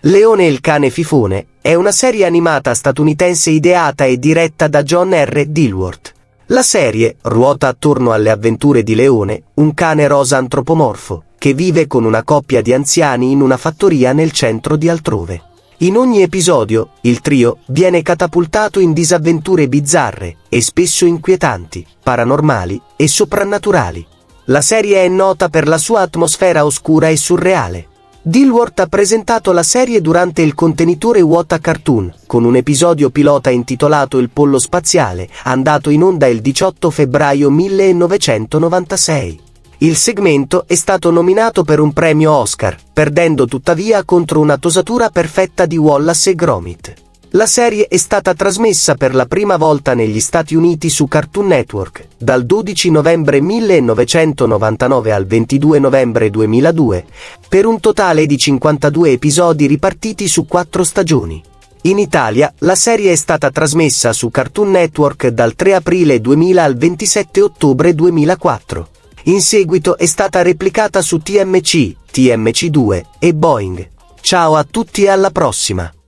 Leone e il cane fifone è una serie animata statunitense ideata e diretta da John R. Dilworth. La serie ruota attorno alle avventure di Leone, un cane rosa antropomorfo, che vive con una coppia di anziani in una fattoria nel centro di altrove. In ogni episodio, il trio viene catapultato in disavventure bizzarre e spesso inquietanti, paranormali e soprannaturali. La serie è nota per la sua atmosfera oscura e surreale. Dilworth ha presentato la serie durante il contenitore What a Cartoon, con un episodio pilota intitolato Il pollo spaziale, andato in onda il 18 febbraio 1996. Il segmento è stato nominato per un premio Oscar, perdendo tuttavia contro una tosatura perfetta di Wallace e Gromit. La serie è stata trasmessa per la prima volta negli Stati Uniti su Cartoon Network, dal 12 novembre 1999 al 22 novembre 2002, per un totale di 52 episodi ripartiti su 4 stagioni. In Italia, la serie è stata trasmessa su Cartoon Network dal 3 aprile 2000 al 27 ottobre 2004. In seguito è stata replicata su TMC, TMC2 e Boeing. Ciao a tutti e alla prossima!